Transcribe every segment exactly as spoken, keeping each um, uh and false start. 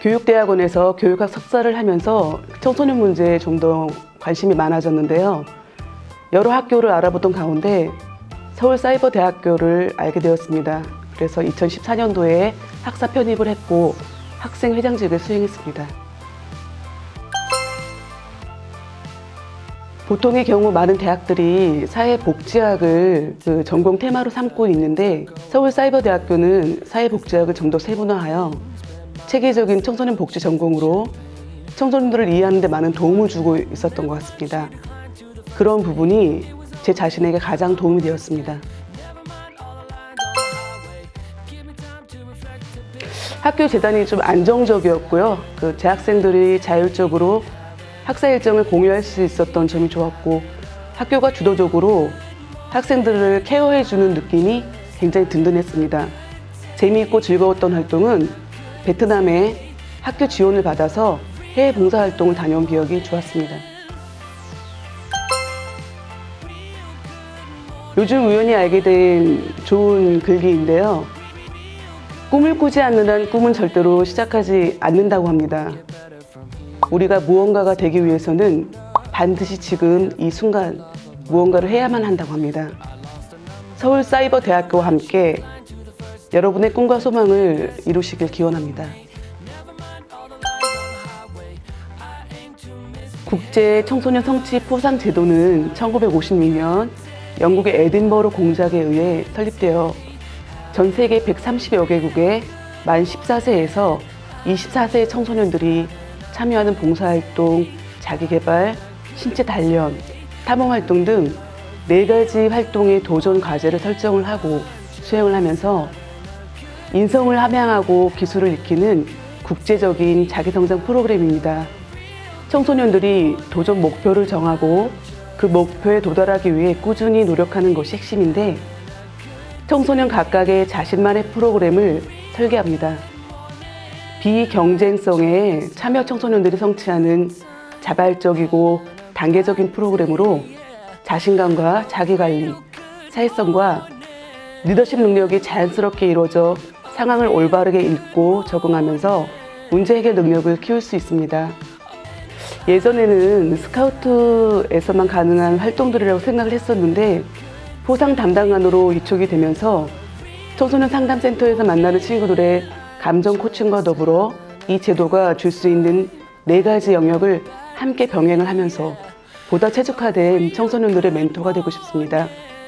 교육대학원에서 교육학 석사를 하면서 청소년 문제에 좀 더 관심이 많아졌는데요. 여러 학교를 알아보던 가운데 서울사이버대학교를 알게 되었습니다. 그래서 이천십사 년도에 학사 편입을 했고 학생회장직을 수행했습니다. 보통의 경우 많은 대학들이 사회복지학을 그 전공 테마로 삼고 있는데 서울사이버대학교는 사회복지학을 좀 더 세분화하여 체계적인 청소년 복지 전공으로 청소년들을 이해하는 데 많은 도움을 주고 있었던 것 같습니다. 그런 부분이 제 자신에게 가장 도움이 되었습니다. 학교 재단이 좀 안정적이었고요. 그 재학생들이 자율적으로 학사 일정을 공유할 수 있었던 점이 좋았고, 학교가 주도적으로 학생들을 케어해주는 느낌이 굉장히 든든했습니다. 재미있고 즐거웠던 활동은 베트남에 학교 지원을 받아서 해외 봉사활동을 다녀온 기억이 좋았습니다. 요즘 우연히 알게 된 좋은 글귀인데요. 꿈을 꾸지 않는 한 꿈은 절대로 시작하지 않는다고 합니다. 우리가 무언가가 되기 위해서는 반드시 지금 이 순간 무언가를 해야만 한다고 합니다. 서울사이버대학교와 함께 여러분의 꿈과 소망을 이루시길 기원합니다. 국제 청소년 성취 포상 제도는 천구백오십육 년 영국의 에딘버러 공작에 의해 설립되어 전 세계 백삼십여 개국의 만 십사 세에서 이십사 세의 청소년들이 참여하는 봉사활동, 자기개발, 신체 단련, 탐험활동 등 네 가지 활동의 도전 과제를 설정을 하고 수행을 하면서 인성을 함양하고 기술을 익히는 국제적인 자기성장 프로그램입니다. 청소년들이 도전 목표를 정하고 그 목표에 도달하기 위해 꾸준히 노력하는 것이 핵심인데, 청소년 각각의 자신만의 프로그램을 설계합니다. 비경쟁성에 참여 청소년들이 성취하는 자발적이고 단계적인 프로그램으로 자신감과 자기관리, 사회성과 리더십 능력이 자연스럽게 이루어져 상황을 올바르게 읽고 적응하면서 문제 해결 능력을 키울 수 있습니다. 예전에는 스카우트에서만 가능한 활동들이라고 생각을 했었는데, 포상 담당관으로 위촉이 되면서 청소년 상담센터에서 만나는 친구들의 감정 코칭과 더불어 이 제도가 줄 수 있는 네 가지 영역을 함께 병행을 하면서 보다 최적화된 청소년들의 멘토가 되고 싶습니다.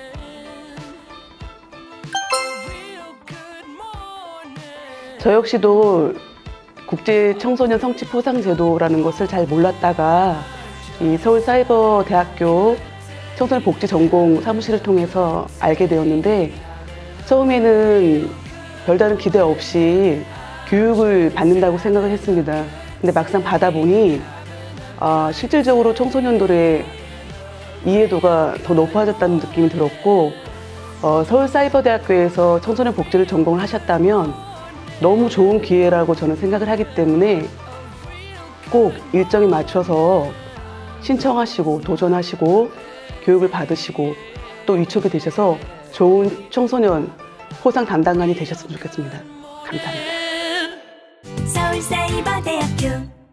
저 역시도 국제 청소년 성취 포상 제도라는 것을 잘 몰랐다가 이 서울사이버대학교 청소년 복지 전공 사무실을 통해서 알게 되었는데, 처음에는 별다른 기대 없이 교육을 받는다고 생각을 했습니다. 근데 막상 받아보니 아, 실질적으로 청소년들의 이해도가 더 높아졌다는 느낌이 들었고, 어, 서울사이버대학교에서 청소년 복지를 전공을 하셨다면 너무 좋은 기회라고 저는 생각을 하기 때문에 꼭 일정에 맞춰서 신청하시고 도전하시고 교육을 받으시고 또 위촉이 되셔서 좋은 청소년 포상 담당관이 되셨으면 좋겠습니다. 감사합니다. 서울사이버대학교